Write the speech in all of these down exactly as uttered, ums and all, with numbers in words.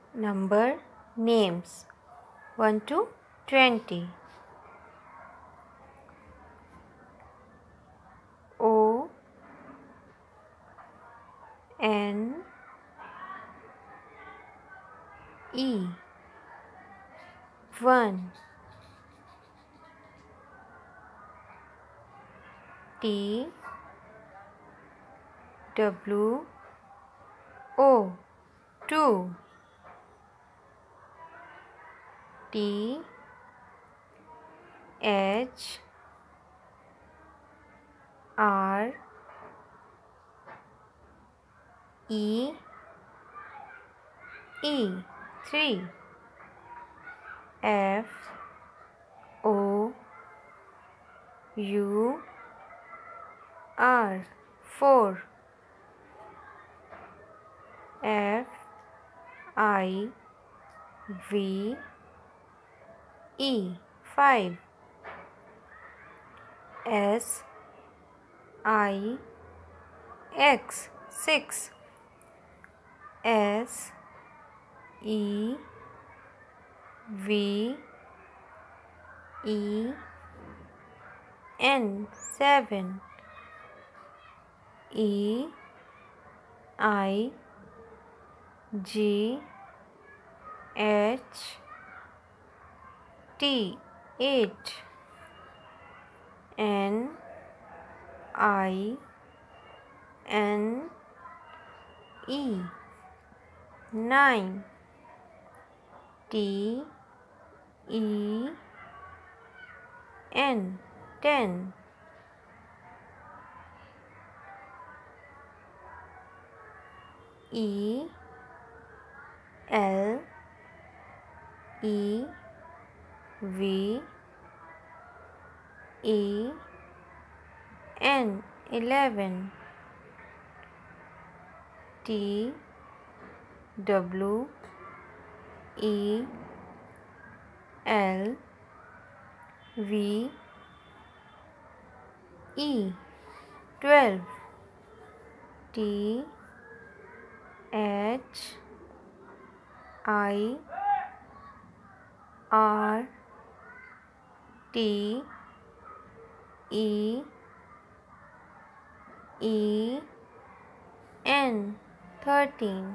Number names one to twenty. O N E one. T W O two. T H R E E three. F O U R four. F I V E five. S I X six. S E V E N seven. E I G H T eight. N I N E nine. T E N ten. E L E V E N eleven. T W E L V E twelve. T H I R T E E N thirteen.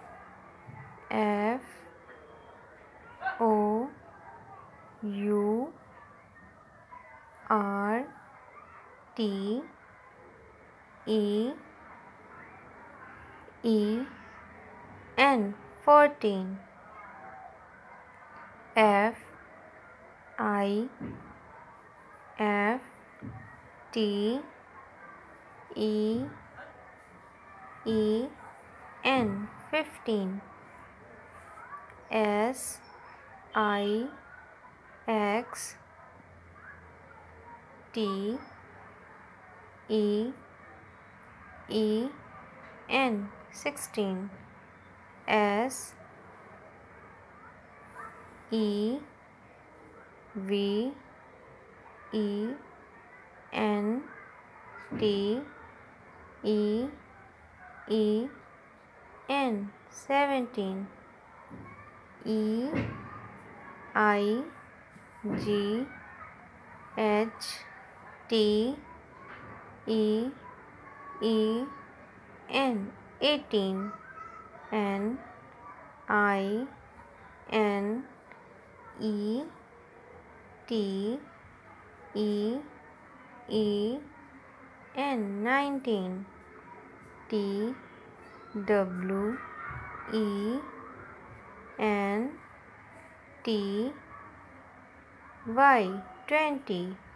F O U R T E E N fourteen. F I F T E E N fifteen. S I X T E E N sixteen. S E V E N T E E N seventeen. E I G H T E E N eighteen. N I N E T E E N nineteen. T W E N T Y twenty.